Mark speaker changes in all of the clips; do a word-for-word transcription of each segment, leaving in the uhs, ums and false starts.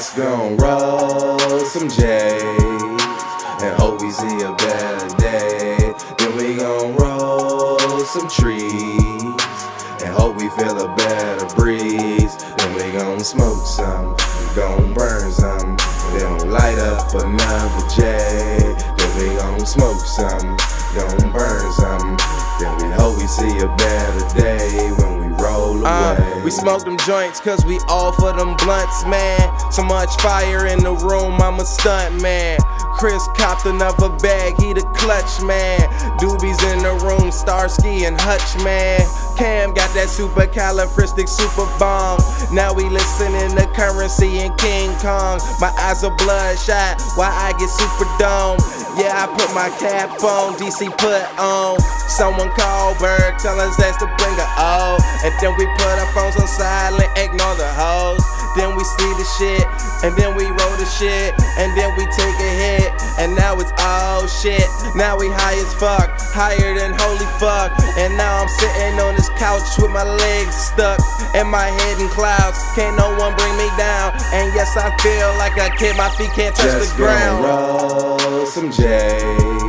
Speaker 1: Just gon' roll some J's and hope we see a better day. Then we gon' roll some trees and hope we feel a better breeze. Then we gon' smoke some, we gon' burn some, then light up another J. Then we gon' smoke some, gon' burn some, then we hope we see a better day when we roll away. Uh, we smoke them joints cause we all for them blunts, man. So much fire in the room, I'm a stunt, man. Chris copped another bag, he the clutch, man. Doobies in the room, Starsky and Hutch, man. Cam got that supercalifristic super bomb. Now we listening to Currency and King Kong. My eyes are bloodshot, why I get super dome. Yeah, I put my cap on, D C put on. Someone call Berg, tell us that's to bring her O. And then we put our phones on silent, ignore the hoes. Then we see the shit, and then we roll the shit, and then we take a hit, and now it's oh shit. Now we high as fuck, higher than holy fuck. And now I'm sitting on this couch with my legs stuck and my head in clouds. Can't no one bring me down, and yes I feel like a kid, my feet can't touch Just the ground. Roll some J's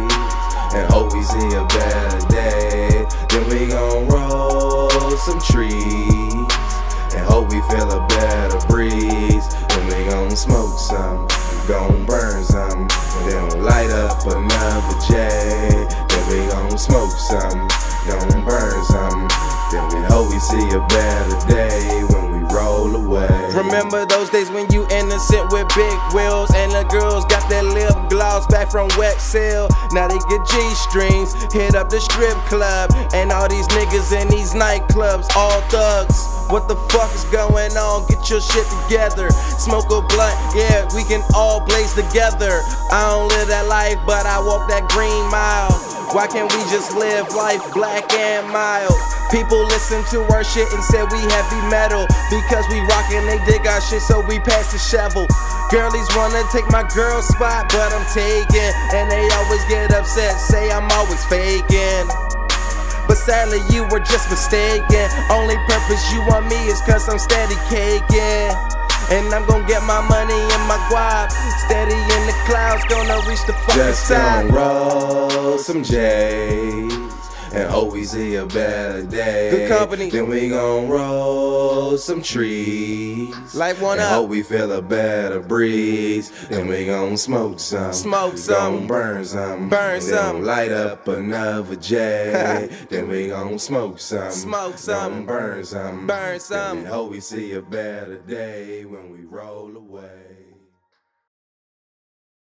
Speaker 1: and hope we see a better day. Then we gon' roll some trees and hope we feel a better breeze. Then we gon' smoke some, gon' burn some, then light up another J. Then we gon' smoke some, gon' burn some, then we hope we see a better day when we roll away. Remember those days when you innocent with big wheels, and the girls got their lip gloss back from Wet Seal. Now they get G-strings, hit up the strip club, and all these niggas in these nightclubs, all thugs. What the fuck is going on? Get your shit together. Smoke a blunt, yeah, we can all blaze together. I don't live that life, but I walk that green mile. Why can't we just live life black and mild? People listen to our shit and say we heavy metal because we rockin', they dig our shit, so we pass the shovel. Girlies wanna take my girl spot, but I'm taking, and they always get upset, say I'm always faking. But sadly you were just mistaken. Only purpose you want me is cause I'm steady caking. And I'm gon' get my money and my guap. Steady in the clouds, gonna reach the fucking Just top. Just gon' roll some J's and hope we see a better day. Good company. Then we gon' roll some trees, light one and up, hope we feel a better breeze. Then we gon' smoke some, smoke some, gon' burn some, burn some, light up another J. Then we gon' smoke some, smoke some, burn some, burn some. Then we hope we see a better day when we roll away.